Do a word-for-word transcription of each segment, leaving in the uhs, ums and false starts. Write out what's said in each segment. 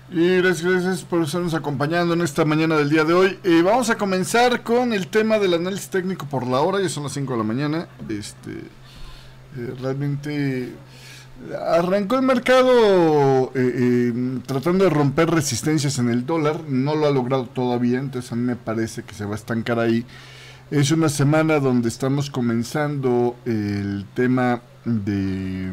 Y gracias, gracias por estarnos acompañando en esta mañana del día de hoy. Eh, vamos a comenzar con el tema del análisis técnico por la hora, ya son las cinco de la mañana. Este, eh, realmente arrancó el mercado eh, eh, tratando de romper resistencias en el dólar, no lo ha logrado todavía, entonces a mí me parece que se va a estancar ahí. Es una semana donde estamos comenzando el tema de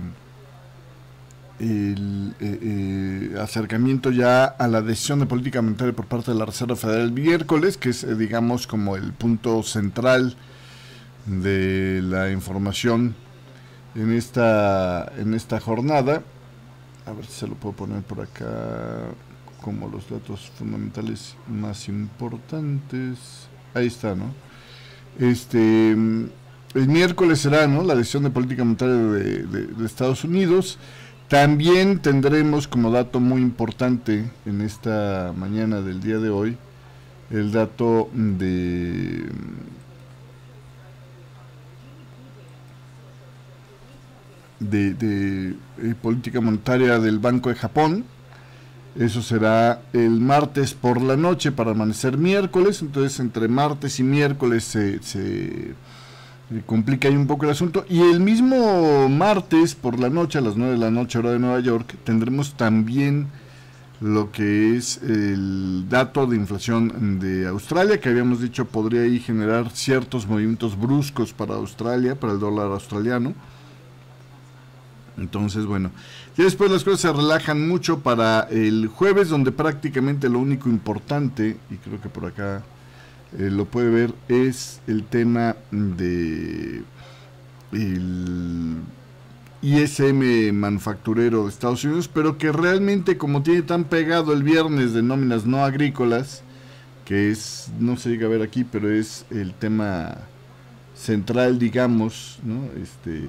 el eh, eh, acercamiento ya a la decisión de política monetaria por parte de la Reserva Federal el miércoles, que es eh, digamos como el punto central de la información en esta en esta jornada. A ver si se lo puedo poner por acá como los datos fundamentales más importantes. Ahí está, ¿no? Este el miércoles será, ¿no?, la decisión de política monetaria de, de, de Estados Unidos. También tendremos como dato muy importante en esta mañana del día de hoy el dato de de, de eh, política monetaria del Banco de Japón. Eso será el martes por la noche para amanecer miércoles. Entonces entre martes y miércoles se, se complica ahí un poco el asunto, y el mismo martes por la noche a las nueve de la noche hora de Nueva York tendremos también lo que es el dato de inflación de Australia, que habíamos dicho podría ahí generar ciertos movimientos bruscos para Australia, para el dólar australiano. Entonces, bueno, y después las cosas se relajan mucho para el jueves, donde prácticamente lo único importante, y creo que por acá Eh, lo puede ver, es el tema de el I S M manufacturero de Estados Unidos, pero que realmente, como tiene tan pegado el viernes de nóminas no agrícolas, que es, no se llega a ver aquí, pero es el tema central, digamos, ¿no? Este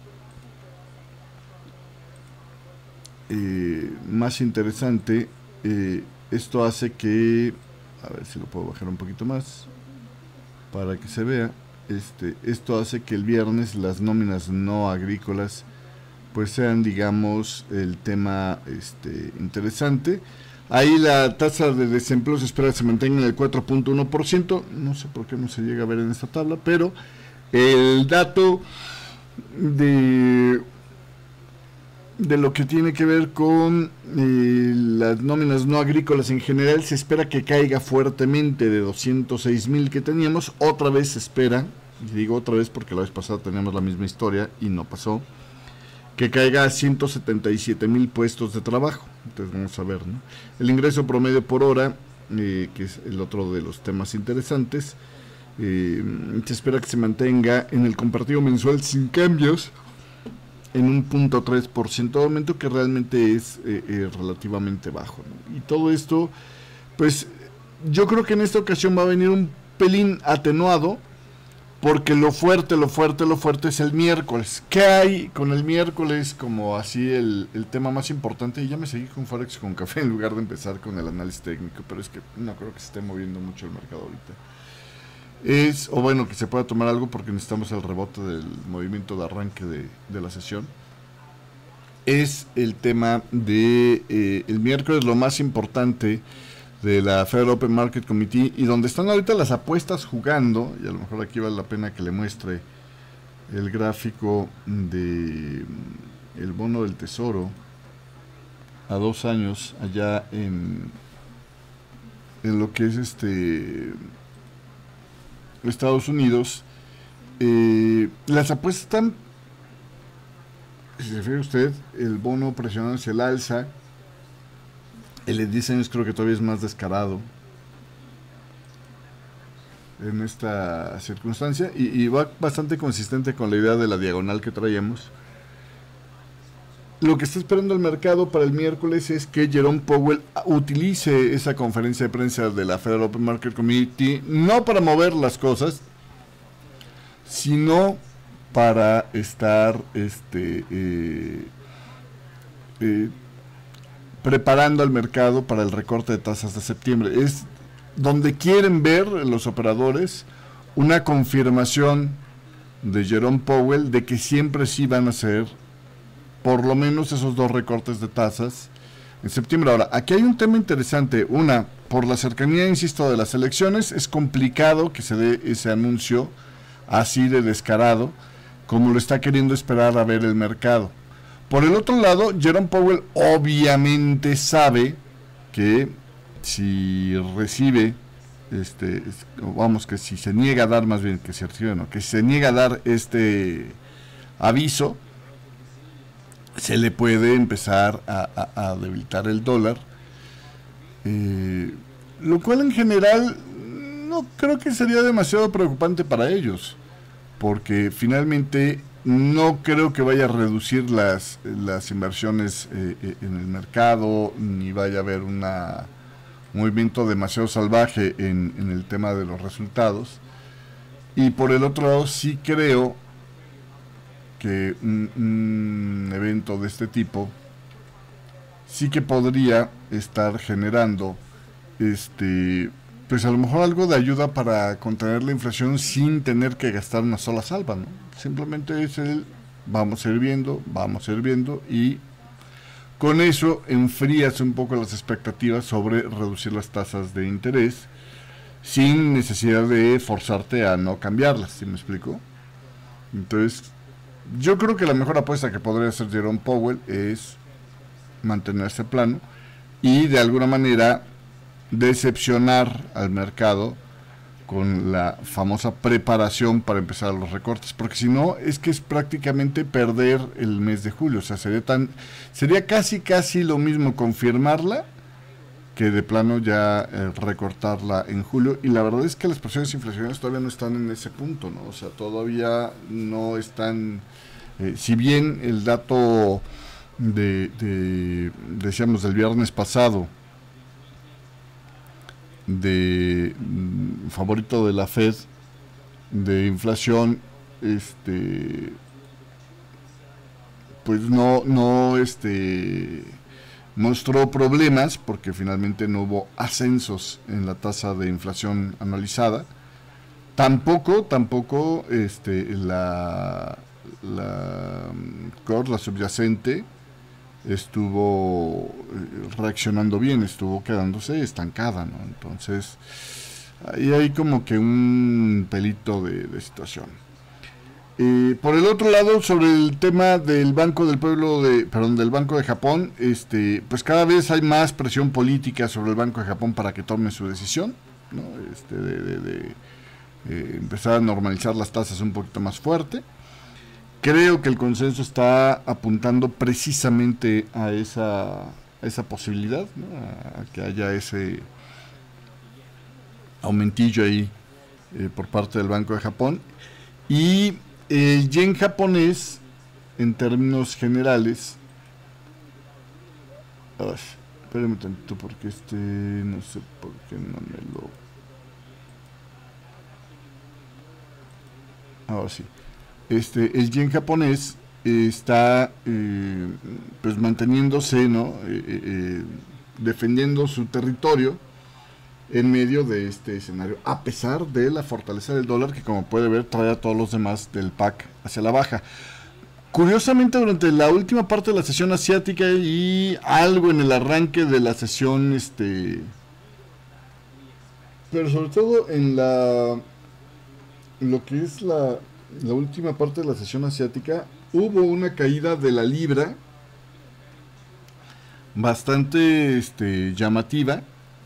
eh, más interesante, eh, esto hace que, a ver si lo puedo bajar un poquito más para que se vea. Este, esto hace que el viernes las nóminas no agrícolas pues sean, digamos, el tema este, interesante. Ahí la tasa de desempleo se espera que se mantenga en el cuatro punto uno por ciento. No sé por qué no se llega a ver en esta tabla, pero el dato de de lo que tiene que ver con eh, las nóminas no agrícolas en general, se espera que caiga fuertemente de doscientos seis mil que teníamos. Otra vez se espera, y digo otra vez porque la vez pasada teníamos la misma historia y no pasó, que caiga a ciento setenta y siete mil puestos de trabajo. Entonces vamos a ver, ¿no? El ingreso promedio por hora, eh, que es el otro de los temas interesantes, eh, se espera que se mantenga en el comparativo mensual sin cambios en un punto tres por ciento de aumento, que realmente es eh, eh, relativamente bajo, ¿no? Y todo esto, pues yo creo que en esta ocasión va a venir un pelín atenuado, porque lo fuerte, lo fuerte, lo fuerte es el miércoles. ¿Qué hay con el miércoles como así el, el tema más importante? Y ya me seguí con Forex con café en lugar de empezar con el análisis técnico, pero es que no creo que se esté moviendo mucho el mercado ahorita. Es, o bueno, que se pueda tomar algo porque necesitamos el rebote del movimiento de arranque de, de la sesión. Es el tema de eh, el miércoles, lo más importante de la Federal Open Market Committee, y donde están ahorita las apuestas jugando, y a lo mejor aquí vale la pena que le muestre el gráfico de el bono del tesoro a dos años allá en, en lo que es este Estados Unidos. Eh, las apuestas están, si se fija usted, el bono presionado hacia el alza. El de diez años creo que todavía es más descarado en esta circunstancia, y, y va bastante consistente con la idea de la diagonal que traíamos. Lo que está esperando el mercado para el miércoles es que Jerome Powell utilice esa conferencia de prensa de la Federal Open Market Committee no para mover las cosas, sino para estar este eh, eh, preparando al mercado para el recorte de tasas de septiembre. Es donde quieren ver los operadores una confirmación de Jerome Powell de que siempre sí van a ser por lo menos esos dos recortes de tasas en septiembre. Ahora, aquí hay un tema interesante. Una, por la cercanía, insisto, de las elecciones, es complicado que se dé ese anuncio así de descarado, como lo está queriendo esperar a ver el mercado. Por el otro lado, Jerome Powell obviamente sabe que si recibe, este, vamos, que si se niega a dar, más bien, que si recibe, no, que si se niega a dar este aviso, se le puede empezar a, a, a debilitar el dólar, eh, lo cual en general no creo que sería demasiado preocupante para ellos, porque finalmente no creo que vaya a reducir las, las inversiones eh, en el mercado, ni vaya a haber una, un movimiento demasiado salvaje en, en el tema de los resultados. Y por el otro lado sí creo que un, un evento de este tipo sí que podría estar generando este pues a lo mejor algo de ayuda para contener la inflación sin tener que gastar una sola salva, ¿no? Simplemente es el vamos a ir viendo, vamos a ir viendo, y con eso enfrías un poco las expectativas sobre reducir las tasas de interés sin necesidad de forzarte a no cambiarlas, ¿sí me explico? Entonces, yo creo que la mejor apuesta que podría hacer Jerome Powell es mantenerse plano y de alguna manera decepcionar al mercado con la famosa preparación para empezar los recortes, porque si no es que es prácticamente perder el mes de julio. O sea, sería tan sería casi casi lo mismo confirmarla que de plano ya eh, recortarla en julio, y la verdad es que las presiones inflacionarias todavía no están en ese punto, ¿no? O sea, todavía no están, eh, si bien el dato de, de decíamos del viernes pasado de mm, favorito de la Fed de inflación, este pues no no este mostró problemas porque finalmente no hubo ascensos en la tasa de inflación anualizada. Tampoco tampoco este la la core, la subyacente, estuvo reaccionando bien, estuvo quedándose estancada, ¿no? Entonces, ahí hay como que un pelito de, de situación. Eh, por el otro lado, sobre el tema del Banco del Pueblo de, perdón, del Banco de Japón, este, pues cada vez hay más presión política sobre el Banco de Japón para que tome su decisión, ¿no? Este, de, de, de eh, empezar a normalizar las tasas un poquito más fuerte. Creo que el consenso está apuntando precisamente a esa, a esa posibilidad, ¿no? A, a que haya ese aumentillo ahí eh, por parte del Banco de Japón. Y el yen japonés, en términos generales, ay, espérame tantito porque este, no sé por qué no me lo... Ahora sí. Este, el yen japonés eh, está eh, pues manteniéndose, ¿no? Eh, eh, defendiendo su territorio en medio de este escenario, a pesar de la fortaleza del dólar, que como puede ver trae a todos los demás del P A C hacia la baja. Curiosamente, durante la última parte de la sesión asiática y algo en el arranque de la sesión, este, pero sobre todo en la, lo que es la la última parte de la sesión asiática, hubo una caída de la libra bastante este, llamativa,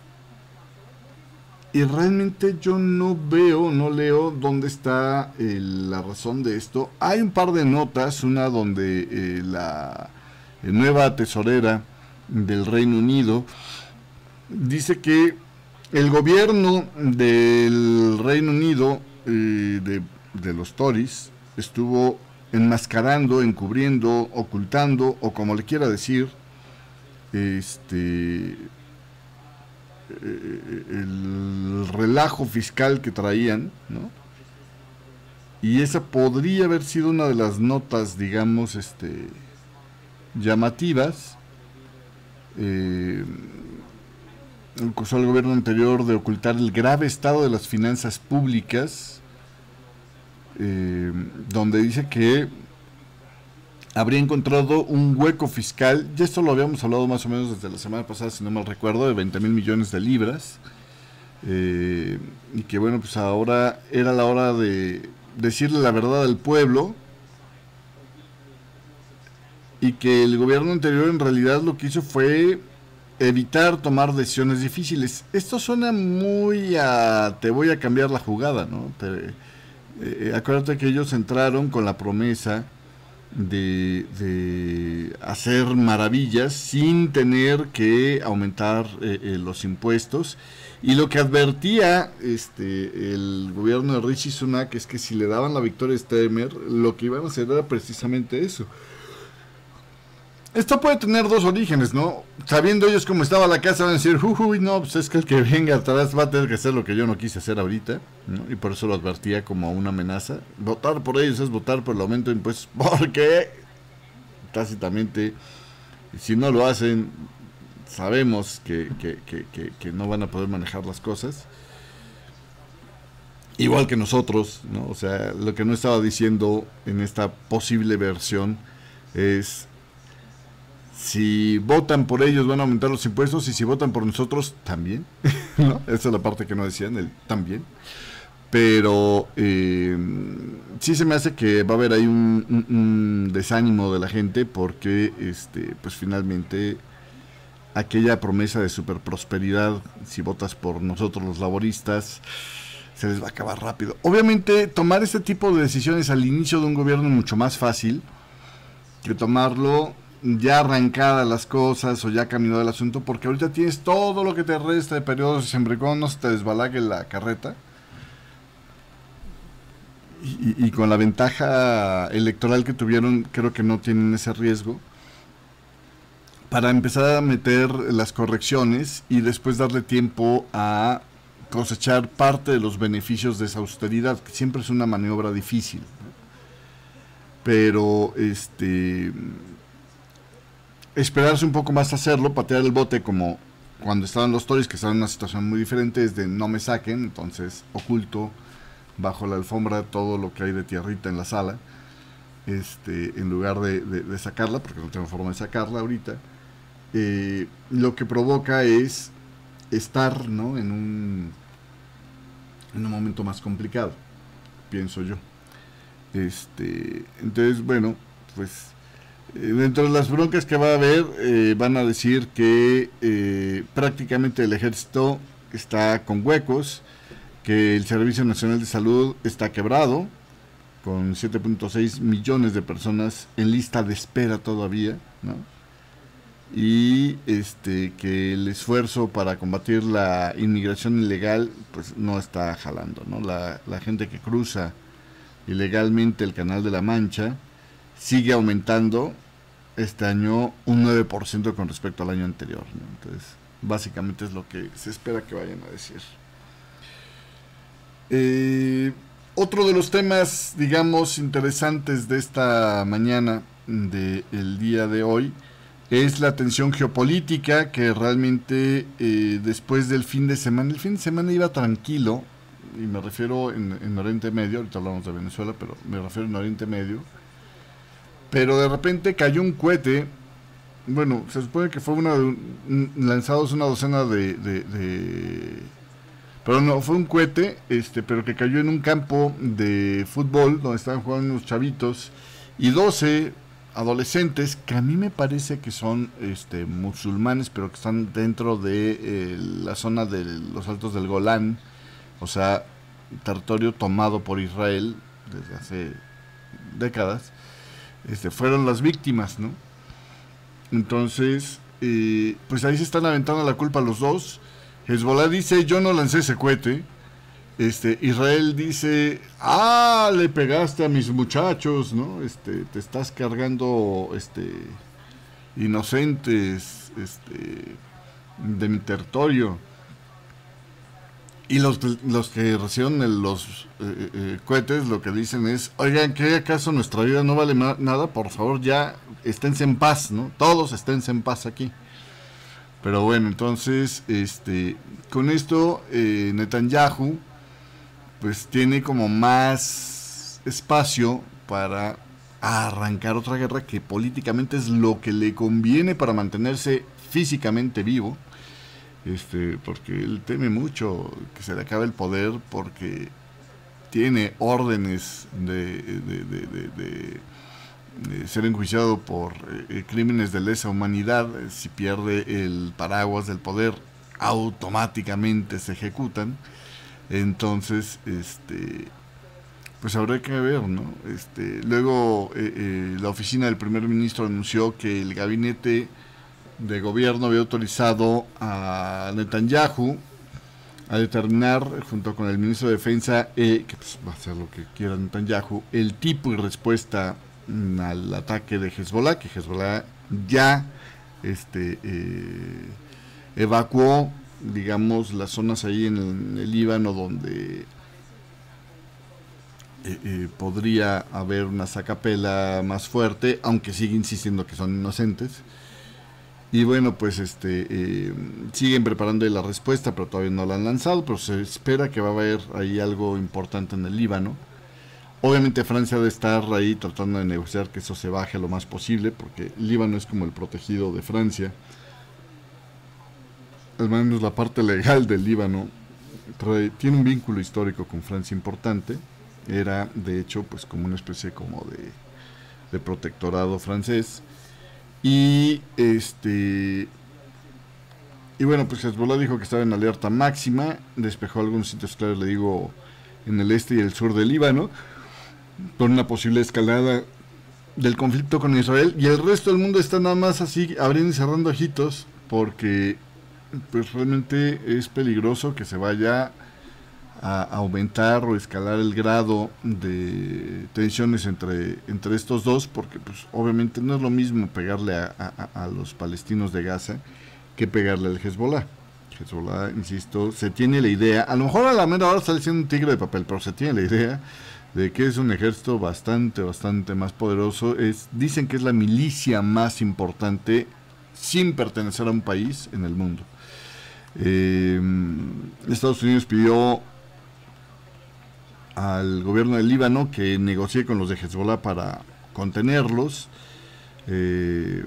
y realmente yo no veo, no leo dónde está eh, la razón de esto. Hay un par de notas, una donde eh, la eh, nueva tesorera del Reino Unido dice que el gobierno del Reino Unido eh, de de los Tories estuvo enmascarando, encubriendo, ocultando, o como le quiera decir, este eh, el relajo fiscal que traían, ¿no? Y esa podría haber sido una de las notas, digamos, este llamativas. Eh, acusó al gobierno anterior de ocultar el grave estado de las finanzas públicas, Eh, donde dice que habría encontrado un hueco fiscal, ya esto lo habíamos hablado más o menos desde la semana pasada, si no mal recuerdo, de veinte mil millones de libras, eh, y que bueno, pues ahora era la hora de decirle la verdad al pueblo, y que el gobierno anterior en realidad lo que hizo fue evitar tomar decisiones difíciles. Esto suena muy a te voy a cambiar la jugada, ¿no? Te, eh, acuérdate que ellos entraron con la promesa de, de hacer maravillas sin tener que aumentar eh, eh, los impuestos, y lo que advertía este el gobierno de Rishi Sunak es que si le daban la victoria a Temer, lo que iban a hacer era precisamente eso. Esto puede tener dos orígenes, ¿no? Sabiendo ellos cómo estaba la casa, van a decir, uy, no, pues es que el que venga atrás va a tener que hacer lo que yo no quise hacer ahorita, ¿no? Y por eso lo advertía como una amenaza. Votar por ellos es votar por el aumento de impuestos, porque tácitamente, si no lo hacen, sabemos que, que, que, que, que no van a poder manejar las cosas. Igual que nosotros, ¿no? O sea, lo que no estaba diciendo en esta posible versión es: si votan por ellos van a aumentar los impuestos, y si votan por nosotros también, ¿no? Esa es la parte que no decían, el también. Pero eh, sí se me hace que va a haber ahí un, un, un desánimo de la gente, porque este pues finalmente aquella promesa de super prosperidad, si votas por nosotros los laboristas, se les va a acabar rápido. Obviamente tomar este tipo de decisiones al inicio de un gobierno es mucho más fácil que tomarlo ya arrancadas las cosas o ya caminado el asunto, porque ahorita tienes todo lo que te resta de periodos siempre y cuando no se te desbalague la carreta, y, y con la ventaja electoral que tuvieron, creo que no tienen ese riesgo para empezar a meter las correcciones y después darle tiempo a cosechar parte de los beneficios de esa austeridad, que siempre es una maniobra difícil, ¿no? Pero este esperarse un poco más a hacerlo, patear el bote como cuando estaban los Tories, que estaban en una situación muy diferente, es de no me saquen, entonces oculto bajo la alfombra todo lo que hay de tierrita en la sala, este en lugar de, de, de sacarla, porque no tengo forma de sacarla ahorita. Eh, lo que provoca es estar, ¿no?, en un en un momento más complicado, pienso yo. Este, entonces, bueno, pues eh, dentro de las broncas que va a haber, eh, van a decir que eh, prácticamente el ejército está con huecos, que el Servicio Nacional de Salud está quebrado, con siete punto seis millones de personas en lista de espera todavía, ¿no? Y este que el esfuerzo para combatir la inmigración ilegal pues no está jalando, ¿no? La, la gente que cruza ilegalmente el Canal de la Mancha sigue aumentando este año un nueve por ciento con respecto al año anterior, ¿no? Entonces, básicamente es lo que se espera que vayan a decir. Eh, otro de los temas, digamos, interesantes de esta mañana, del día de hoy, es la tensión geopolítica, que realmente eh, después del fin de semana, el fin de semana iba tranquilo, y me refiero en, en Oriente Medio, ahorita hablamos de Venezuela, pero me refiero en Oriente Medio, pero de repente cayó un cohete, bueno, se supone que fue una, un, lanzados una docena de, de, de, pero no, fue un cohete, este, pero que cayó en un campo de fútbol, donde estaban jugando unos chavitos, y doce adolescentes, que a mí me parece que son este, musulmanes, pero que están dentro de eh, la zona de los Altos del Golán, o sea, territorio tomado por Israel desde hace décadas, este, fueron las víctimas, ¿no? Entonces, eh, pues ahí se están aventando la culpa a los dos. Hezbollah dice, yo no lancé ese cohete. Este, Israel dice, ah, le pegaste a mis muchachos, ¿no? Este, te estás cargando, este, inocentes, este, de mi territorio. Y los, los que reciben los eh, eh, cohetes lo que dicen es, oigan, ¿qué acaso nuestra vida no vale nada? Por favor, ya esténse en paz, ¿no? Todos esténse en paz aquí. Pero bueno, entonces, este, con esto, eh, Netanyahu pues tiene como más espacio para a arrancar otra guerra que políticamente es lo que le conviene para mantenerse físicamente vivo, este, porque él teme mucho que se le acabe el poder, porque tiene órdenes de, de, de, de, de, de ser enjuiciado por eh, crímenes de lesa humanidad. Si pierde el paraguas del poder, automáticamente se ejecutan. Entonces, este, pues habrá que ver, ¿no? Este, luego eh, eh, la oficina del primer ministro anunció que el gabinete de gobierno había autorizado a Netanyahu a determinar, junto con el ministro de Defensa, eh, que pues, va a hacer lo que quiera Netanyahu, el tipo y respuesta mm, al ataque de Hezbollah, que Hezbollah ya este, eh, evacuó, digamos, las zonas ahí en el, en el Líbano donde Eh, eh, podría haber una sacapela más fuerte, aunque sigue insistiendo que son inocentes. Y bueno, pues este eh, siguen preparando la respuesta, pero todavía no la han lanzado, pero se espera que va a haber ahí algo importante en el Líbano. Obviamente Francia debe estar ahí tratando de negociar que eso se baje lo más posible, porque el Líbano es como el protegido de Francia. Al menos la parte legal del Líbano trae, tiene un vínculo histórico con Francia importante. Era de hecho pues como una especie como de, de protectorado francés. Y este y bueno, pues Hezbollah dijo que estaba en alerta máxima, despejó algunos sitios claros, le digo, en el este y el sur del Líbano, por una posible escalada del conflicto con Israel, y el resto del mundo está nada más así abriendo y cerrando ojitos, porque pues realmente es peligroso que se vaya a aumentar o escalar el grado de tensiones entre, entre estos dos, porque pues obviamente no es lo mismo pegarle a, a, a los palestinos de Gaza que pegarle al Hezbollah. Hezbollah, insisto, se tiene la idea, a lo mejor a la mera hora está siendo un tigre de papel, pero se tiene la idea de que es un ejército bastante, bastante más poderoso. Es, dicen que es la milicia más importante sin pertenecer a un país en el mundo. Eh, Estados Unidos pidió al gobierno del Líbano que negocie con los de Hezbollah para contenerlos. Eh,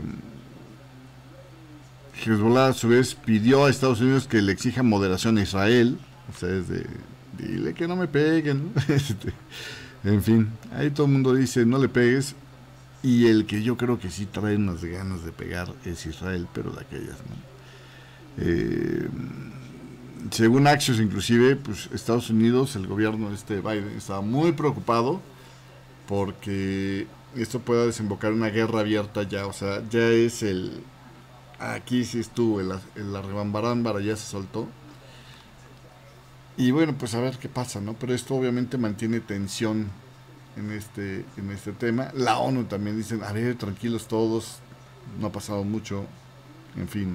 Hezbollah a su vez pidió a Estados Unidos que le exija moderación a Israel. O sea, es de, dile que no me peguen, ¿no? este, en fin, ahí todo el mundo dice no le pegues, y el que yo creo que sí trae unas ganas de pegar es Israel, pero de aquellas, ¿no? Eh, según Axios, inclusive, pues Estados Unidos, el gobierno de este Biden estaba muy preocupado porque esto pueda desembocar en una guerra abierta ya, o sea, ya es el, aquí sí estuvo, el, el arrebambarámbara ya se soltó. Y bueno, pues a ver qué pasa, ¿no? Pero esto obviamente mantiene tensión en este, en este tema. La ONU también dicen, a ver, tranquilos todos, no ha pasado mucho, en fin, ¿no?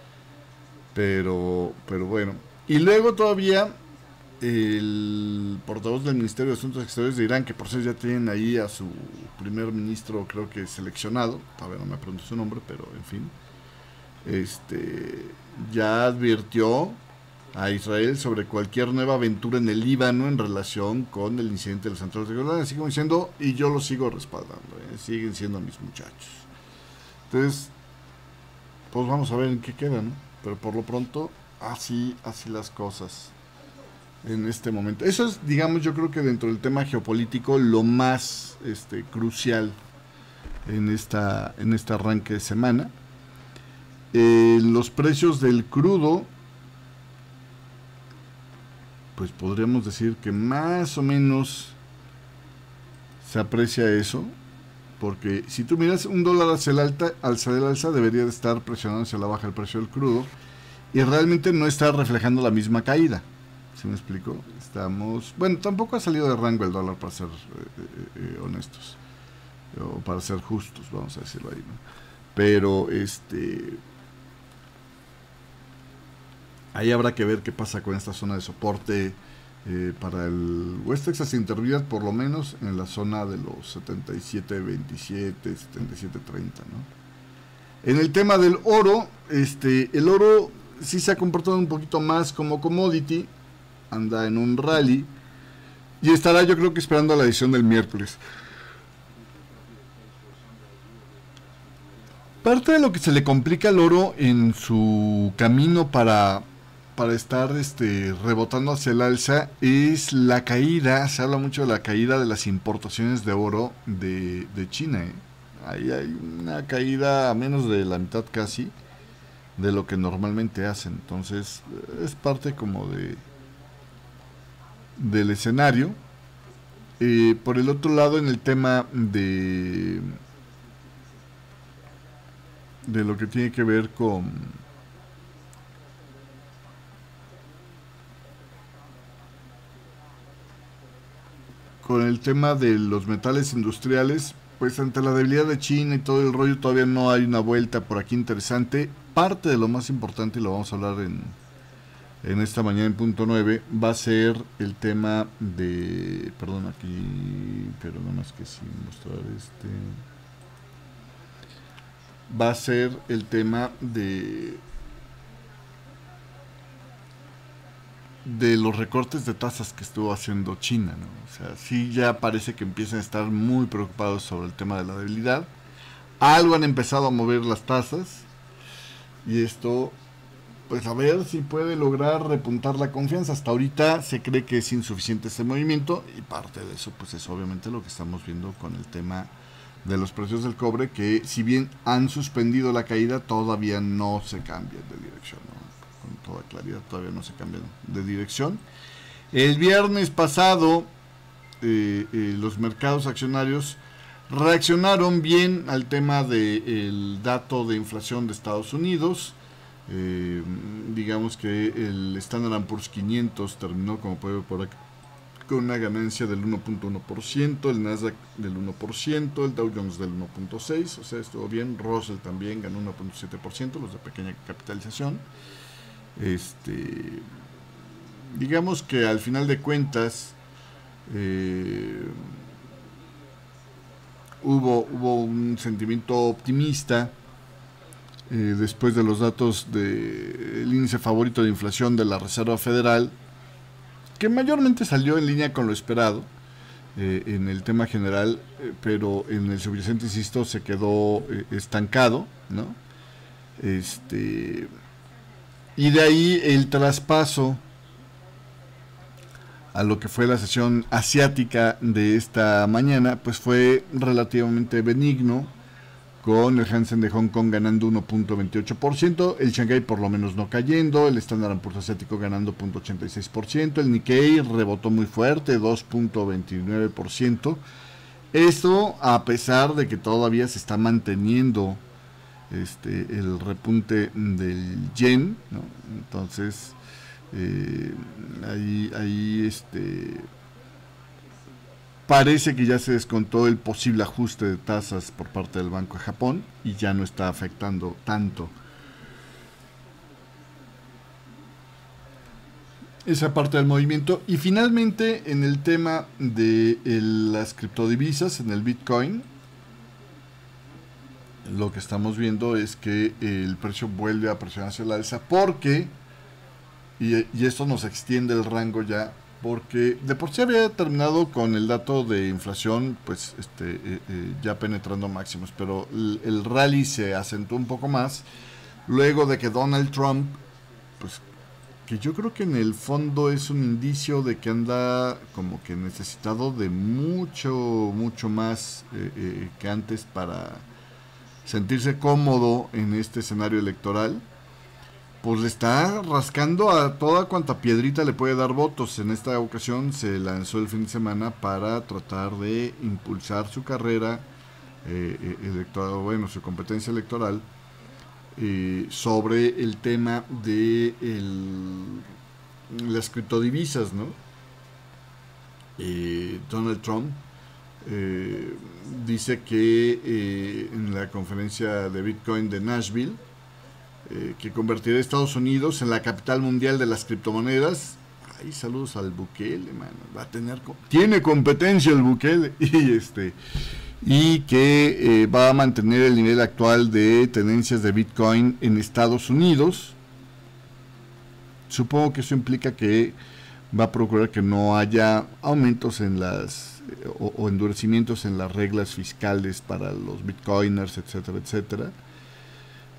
Pero, pero bueno. Y luego todavía el portavoz del Ministerio de Asuntos Exteriores de Irán, que por cierto ya tienen ahí a su primer ministro, creo que seleccionado, todavía no me pregunto su nombre, pero en fin, este, ya advirtió a Israel sobre cualquier nueva aventura en el Líbano en relación con el incidente de los santuarios de Golán, así como diciendo, y yo lo sigo respaldando, ¿eh? Siguen siendo mis muchachos. Entonces, pues vamos a ver en qué queda, ¿no? Pero por lo pronto, así, así las cosas en este momento. Eso es, digamos, yo creo que dentro del tema geopolítico lo más este, crucial en esta en este arranque de semana. Eh, los precios del crudo, pues podríamos decir que más o menos se aprecia eso, porque si tú miras un dólar hacia el alta, hacia el alza, debería de estar presionando hacia la baja el precio del crudo, y realmente no está reflejando la misma caída. ¿Sí me explico? Estamos, bueno, tampoco ha salido de rango el dólar, para ser eh, eh, honestos, o para ser justos, vamos a decirlo ahí, ¿no? Pero este ahí habrá que ver qué pasa con esta zona de soporte eh, para el West Texas Intermediate, por lo menos en la zona de los setenta y siete veintisiete, setenta y siete treinta, ¿no? En el tema del oro, este, el oro sí se ha comportado un poquito más como commodity, anda en un rally y estará, yo creo que esperando a la edición del miércoles. Parte de lo que se le complica al oro en su camino para, para estar este, rebotando hacia el alza es la caída. Se habla mucho de la caída de las importaciones de oro de, de China, ¿eh? Ahí hay una caída a menos de la mitad casi de lo que normalmente hacen. Entonces es parte como de del escenario. Eh, por el otro lado, en el tema de de lo que tiene que ver con con el tema de los metales industriales, pues ante la debilidad de China y todo el rollo todavía no hay una vuelta por aquí interesante. Parte de lo más importante, y lo vamos a hablar en, en esta mañana en punto nueve, va a ser el tema de, perdón aquí, pero no más que sin mostrar este, va a ser el tema de de los recortes de tasas que estuvo haciendo China, ¿no? O sea, sí ya parece que empiezan a estar muy preocupados sobre el tema de la debilidad. Algo han empezado a mover las tasas y esto, pues a ver si puede lograr repuntar la confianza. Hasta ahorita se cree que es insuficiente este movimiento y parte de eso pues es obviamente lo que estamos viendo con el tema de los precios del cobre, que si bien han suspendido la caída todavía no se cambian de dirección, ¿no? Con toda claridad todavía no se cambian de dirección. El viernes pasado eh, eh, los mercados accionarios reaccionaron bien al tema del dato de inflación de Estados Unidos. Eh, digamos que el Standard and Poor's quinientos terminó, como puede ver por acá, con una ganancia del uno punto uno por ciento, el Nasdaq del uno por ciento, el Dow Jones del uno punto seis por ciento, o sea, estuvo bien. Russell también ganó uno punto siete por ciento, los de pequeña capitalización. Este, digamos que al final de cuentas eh, hubo, hubo un sentimiento optimista eh, después de los datos del índice favorito de inflación de la Reserva Federal, que mayormente salió en línea con lo esperado eh, en el tema general, eh, pero en el subyacente, insisto, se quedó eh, estancado, ¿no? Este, y de ahí el traspaso a lo que fue la sesión asiática de esta mañana, pues fue relativamente benigno, con el Hansen de Hong Kong ganando uno punto veintiocho por ciento, el Shanghai por lo menos no cayendo, el Standard and Poor's asiático ganando cero punto ochenta y seis por ciento, el Nikkei rebotó muy fuerte, dos punto veintinueve por ciento. Esto a pesar de que todavía se está manteniendo este el repunte del yen, ¿no? Entonces eh, ahí, ahí este parece que ya se descontó el posible ajuste de tasas por parte del Banco de Japón y ya no está afectando tanto esa parte del movimiento. Y finalmente, en el tema de el, las criptodivisas, en el Bitcoin, lo que estamos viendo es que el precio vuelve a presionar hacia el alza porque, y, y esto nos extiende el rango ya, porque de por sí había terminado con el dato de inflación, pues este eh, eh, ya penetrando máximos, pero el, el rally se acentuó un poco más luego de que Donald Trump, pues que yo creo que en el fondo es un indicio de que anda como que necesitado de mucho, mucho más eh, eh, que antes para sentirse cómodo en este escenario electoral, pues le está rascando a toda cuanta piedrita le puede dar votos. En esta ocasión se lanzó el fin de semana para tratar de impulsar su carrera eh, electoral, bueno, su competencia electoral eh, sobre el tema de el, las criptodivisas, ¿no? Eh, Donald Trump eh, dice que eh, en la conferencia de Bitcoin de Nashville, Eh, que convertirá a Estados Unidos en la capital mundial de las criptomonedas. Ay, saludos al Bukele, mano. Va a tener, tiene competencia el Bukele. Y este y que eh, va a mantener el nivel actual de tenencias de Bitcoin en Estados Unidos. Supongo que eso implica que va a procurar que no haya aumentos en las eh, o, o endurecimientos en las reglas fiscales para los bitcoiners, etcétera, etcétera.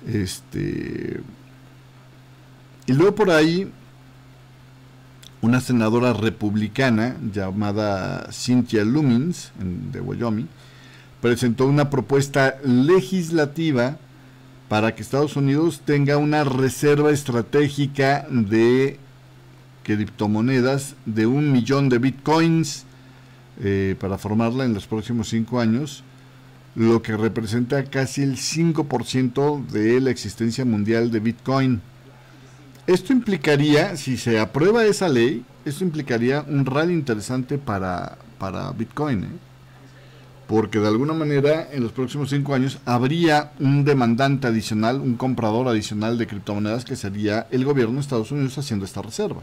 Este, y luego por ahí una senadora republicana llamada Cynthia Lummis, de Wyoming, presentó una propuesta legislativa para que Estados Unidos tenga una reserva estratégica de criptomonedas de un millón de bitcoins eh, para formarla en los próximos cinco años, lo que representa casi el cinco por ciento de la existencia mundial de Bitcoin. Esto implicaría, si se aprueba esa ley, esto implicaría un rally interesante para, para Bitcoin, ¿eh? Porque de alguna manera en los próximos cinco años habría un demandante adicional, un comprador adicional de criptomonedas, que sería el gobierno de Estados Unidos haciendo esta reserva,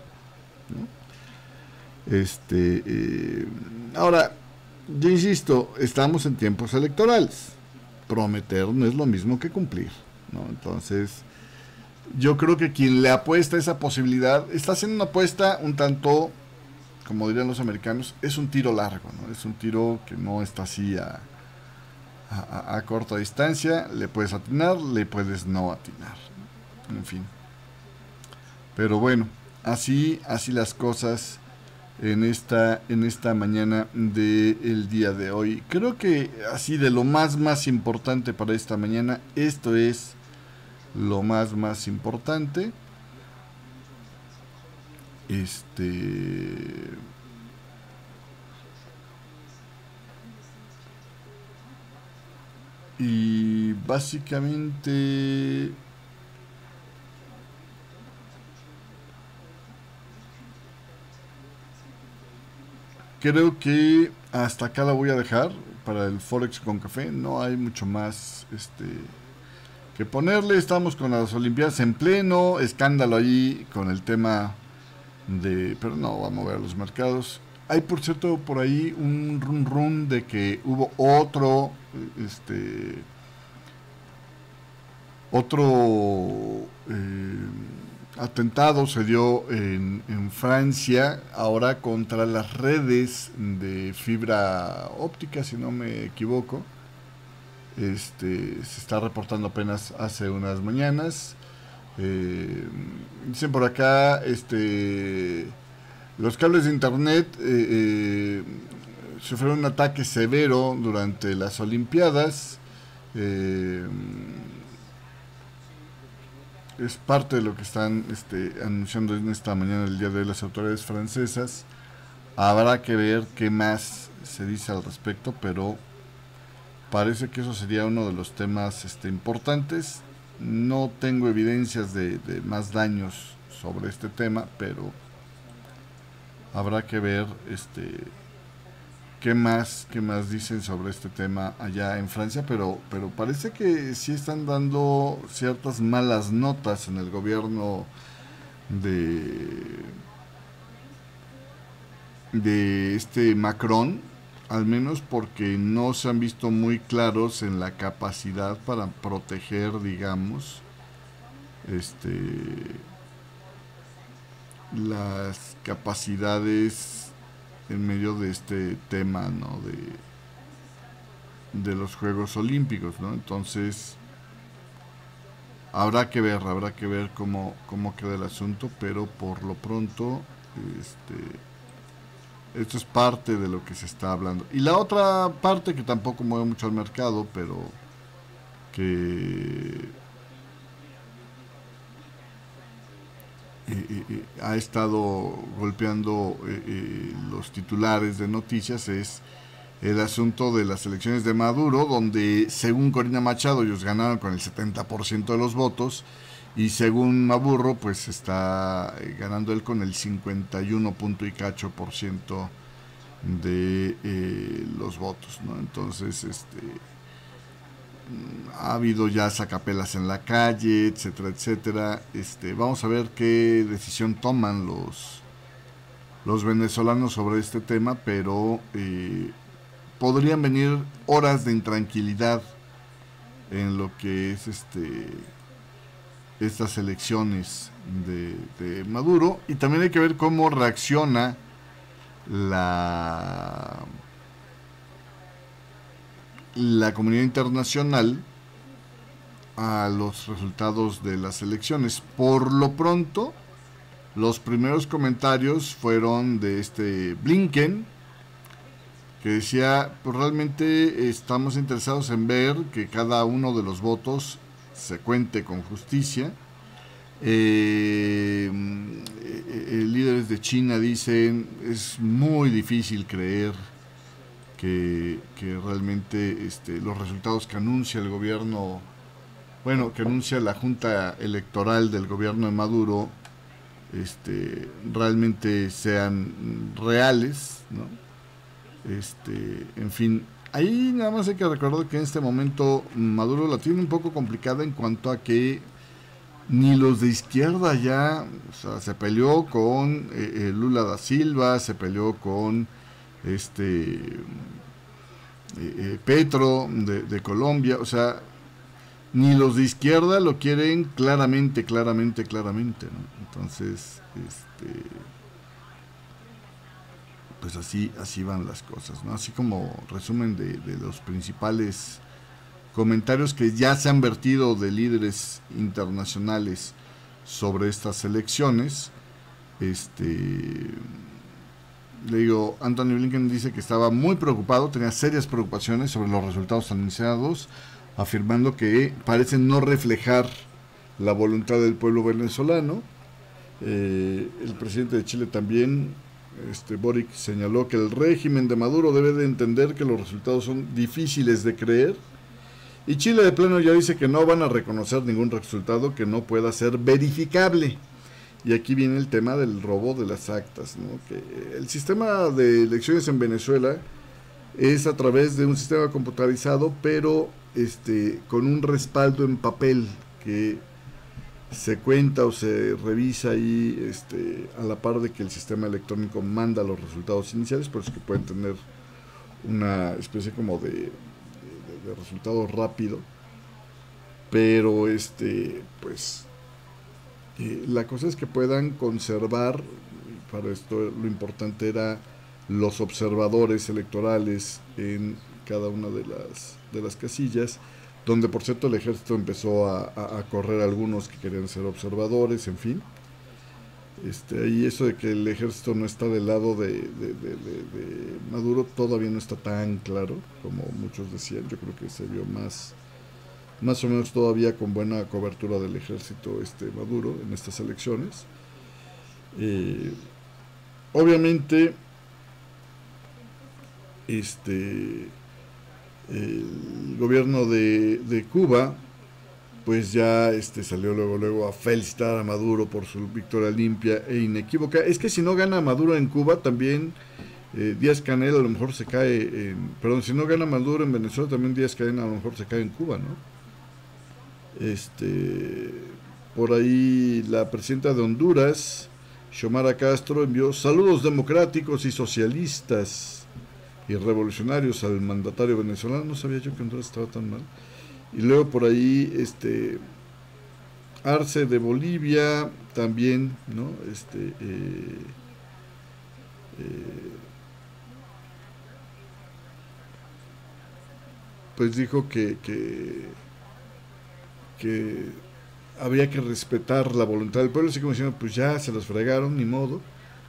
¿no? Este, eh, ahora, yo insisto, estamos en tiempos electorales. Prometer no es lo mismo que cumplir, ¿no? Entonces, yo creo que quien le apuesta a esa posibilidad está haciendo una apuesta un tanto, como dirían los americanos, es un tiro largo, ¿no? Es un tiro que no está así a, a, a corta distancia. Le puedes atinar, le puedes no atinar, ¿no? En fin. Pero bueno, así, así las cosas en esta, en esta mañana del día de hoy. Creo que así de lo más, más importante para esta mañana, esto es lo más, más importante. Este... Y básicamente... creo que hasta acá la voy a dejar para el Forex con Café. No hay mucho más este que ponerle. Estamos con las Olimpiadas en pleno, escándalo ahí con el tema de... pero no va a mover los mercados. Hay, por cierto, por ahí un run run de que hubo otro este otro eh, atentado se dio en, en Francia, ahora contra las redes de fibra óptica, si no me equivoco. Este, se está reportando apenas hace unas mañanas. Eh, dicen por acá, este, los cables de internet eh, eh, sufrieron un ataque severo durante las Olimpiadas. Eh, es parte de lo que están este, anunciando en esta mañana, el día de hoy, las autoridades francesas. Habrá que ver qué más se dice al respecto, pero parece que eso sería uno de los temas este, importantes. No tengo evidencias de, de más daños sobre este tema, pero habrá que ver este qué más qué más dicen sobre este tema allá en Francia, pero pero parece que sí están dando ciertas malas notas en el gobierno de de este Macron, al menos porque no se han visto muy claros en la capacidad para proteger, digamos, este las capacidades en medio de este tema, ¿no? de de los Juegos Olímpicos, ¿no? Entonces habrá que ver, habrá que ver cómo cómo queda el asunto, pero por lo pronto este esto es parte de lo que se está hablando. Y la otra parte que tampoco mueve mucho al mercado, pero que Eh, eh, eh, ha estado golpeando eh, eh, los titulares de noticias, es el asunto de las elecciones de Maduro, donde según Corina Machado ellos ganaron con el setenta por ciento de los votos, y según Maduro pues está ganando él con el cincuenta y uno punto y cacho por ciento de eh, los votos, ¿no? Entonces este ha habido ya sacapelas en la calle, etcétera, etcétera. Este, vamos a ver qué decisión toman los los venezolanos sobre este tema, pero eh, podrían venir horas de intranquilidad en lo que es este estas elecciones de, de Maduro, y también hay que ver cómo reacciona la la comunidad internacional a los resultados de las elecciones. Por lo pronto, los primeros comentarios fueron de este Blinken, que decía, pues realmente estamos interesados en ver que cada uno de los votos se cuente con justicia. Eh, eh, líderes de China dicen, es muy difícil creer que, que realmente este, los resultados que anuncia el gobierno, bueno, que anuncia la Junta Electoral del gobierno de Maduro, este, realmente sean reales, ¿no? Este, en fin, ahí nada más hay que recordar que en este momento Maduro la tiene un poco complicada en cuanto a que ni los de izquierda ya, o sea, se peleó con eh, Lula da Silva, se peleó con este eh, eh, Petro de, de Colombia, o sea, ni los de izquierda lo quieren claramente, claramente, claramente, ¿no? Entonces, este, pues así, así van las cosas, ¿no? Así como resumen de, de los principales comentarios que ya se han vertido de líderes internacionales sobre estas elecciones. Este, le digo, Anthony Blinken dice que estaba muy preocupado, tenía serias preocupaciones sobre los resultados anunciados, afirmando que parecen no reflejar la voluntad del pueblo venezolano. Eh, el presidente de Chile también, este, Boric, señaló que el régimen de Maduro debe de entender que los resultados son difíciles de creer. Y Chile de plano ya dice que no van a reconocer ningún resultado que no pueda ser verificable. Y aquí viene el tema del robo de las actas, ¿no? Que el sistema de elecciones en Venezuela es a través de un sistema computarizado, pero este, con un respaldo en papel que se cuenta o se revisa ahí este, a la par de que el sistema electrónico manda los resultados iniciales, por eso que pueden tener una especie como de... de resultado rápido, pero este pues eh, la cosa es que puedan conservar. Para esto lo importante era los observadores electorales en cada una de las de las casillas, donde por cierto el ejército empezó a, a, a correr algunos que querían ser observadores, en fin. Este, y eso de que el ejército no está del lado de, de, de, de, de Maduro todavía no está tan claro como muchos decían. Yo creo que se vio más más o menos todavía con buena cobertura del ejército este Maduro en estas elecciones. Eh, obviamente este el gobierno de, de Cuba pues ya este salió luego luego a felicitar a Maduro por su victoria limpia e inequívoca. Es que si no gana Maduro en Cuba, también eh, Díaz Canel a lo mejor se cae en, perdón, si no gana Maduro en Venezuela, también Díaz Canel a lo mejor se cae en Cuba, ¿no? Este, por ahí la presidenta de Honduras, Xiomara Castro, envió saludos democráticos y socialistas y revolucionarios al mandatario venezolano. No sabía yo que Honduras estaba tan mal. Y luego por ahí este Arce de Bolivia también, ¿no? Este eh, eh, pues dijo que, que que había que respetar la voluntad del pueblo, así como diciendo, pues ya se los fregaron, ni modo.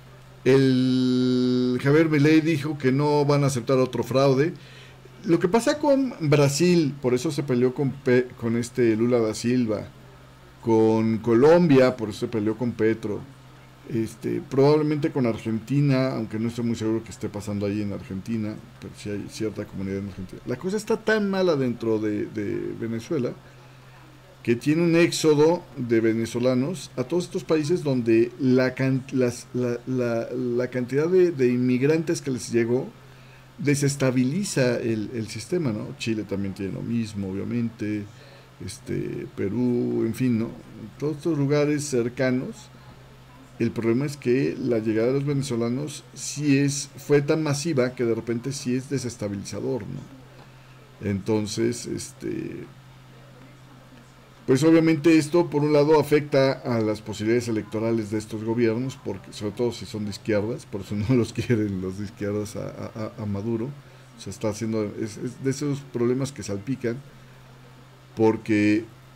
El Javier Milei dijo que no van a aceptar otro fraude. Lo que pasa con Brasil, por eso se peleó con, Pe con este Lula da Silva, con Colombia, por eso se peleó con Petro, este, probablemente con Argentina, aunque no estoy muy seguro que esté pasando ahí en Argentina, pero sí hay cierta comunidad en Argentina. La cosa está tan mala dentro de, de Venezuela, que tiene un éxodo de venezolanos a todos estos países donde la, can las, la, la, la cantidad de, de inmigrantes que les llegó desestabiliza el, el sistema, ¿no? Chile también tiene lo mismo, obviamente, este, Perú, en fin, ¿no? Todos estos lugares cercanos, el problema es que la llegada de los venezolanos sí es, fue tan masiva que de repente sí es desestabilizador, ¿no? Entonces, este... pues obviamente esto por un lado afecta a las posibilidades electorales de estos gobiernos, porque sobre todo si son de izquierdas, por eso no los quieren los de izquierdas a, a, a Maduro. O sea, está haciendo, es, es de esos problemas que salpican, porque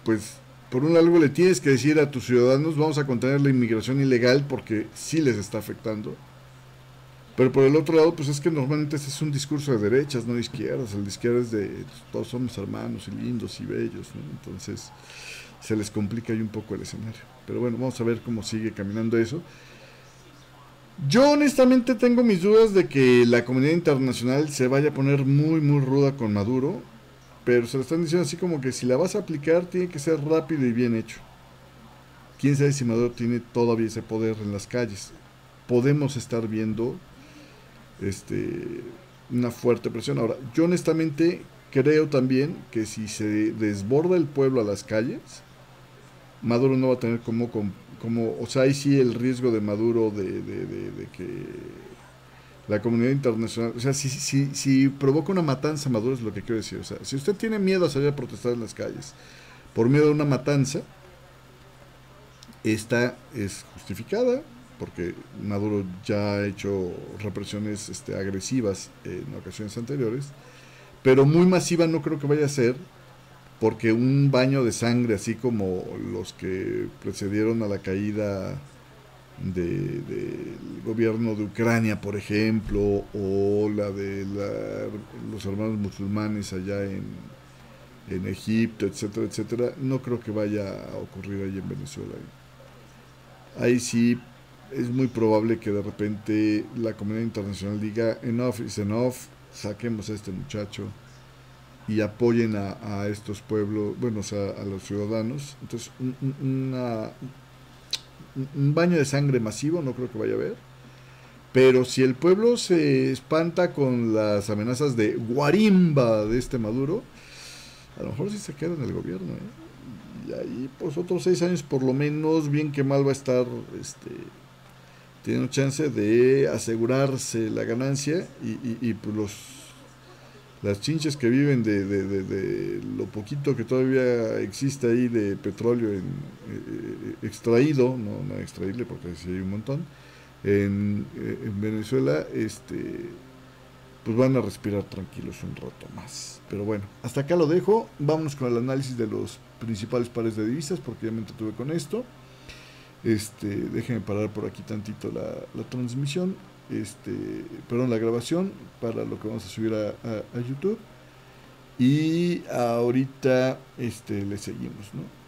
pues por un lado le tienes que decir a tus ciudadanos, vamos a contener la inmigración ilegal porque sí les está afectando. Pero por el otro lado, pues es que normalmente ese es un discurso de derechas, no de izquierdas. El de izquierdas es de todos somos hermanos y lindos y bellos, ¿no? Entonces se les complica ahí un poco el escenario. Pero bueno, vamos a ver cómo sigue caminando eso. Yo honestamente tengo mis dudas de que la comunidad internacional se vaya a poner muy muy ruda con Maduro, pero se lo están diciendo así como que si la vas a aplicar tiene que ser rápido y bien hecho. Quién sabe si Maduro tiene todavía ese poder en las calles. Podemos estar viendo este una fuerte presión. Ahora, yo honestamente creo también que si se desborda el pueblo a las calles, Maduro no va a tener como, como o sea, ahí sí el riesgo de Maduro de, de, de, de que la comunidad internacional, o sea, si, si, si provoca una matanza, Maduro es lo que quiero decir, o sea, si usted tiene miedo a salir a protestar en las calles por miedo a una matanza, esta es justificada, porque Maduro ya ha hecho represiones este, agresivas en ocasiones anteriores, pero muy masiva no creo que vaya a ser, porque un baño de sangre, así como los que precedieron a la caída del de gobierno de Ucrania, por ejemplo, o la de la, los hermanos musulmanes allá en, en Egipto, etcétera, etcétera, no creo que vaya a ocurrir ahí en Venezuela. Ahí sí es muy probable que de repente la comunidad internacional diga enough is enough, saquemos a este muchacho y apoyen a, a estos pueblos, bueno, o sea, a los ciudadanos. Entonces, un, una, un baño de sangre masivo no creo que vaya a haber. Pero si el pueblo se espanta con las amenazas de guarimba de este Maduro, a lo mejor sí se queda en el gobierno, ¿eh? Y ahí, pues, otros seis años por lo menos, bien que mal va a estar, este, teniendo chance de asegurarse la ganancia y, y, y pues los las chinches que viven de, de, de, de lo poquito que todavía existe ahí de petróleo en, eh, extraído, no, no extraíble porque sí hay un montón, en, eh, en Venezuela, este, pues van a respirar tranquilos un rato más. Pero bueno, hasta acá lo dejo. Vámonos con el análisis de los principales pares de divisas, porque ya me entretuve con esto. Este, déjenme parar por aquí tantito la, la transmisión, este, perdón, la grabación, para lo que vamos a subir a, a, a YouTube. Y ahorita este, le seguimos, ¿no?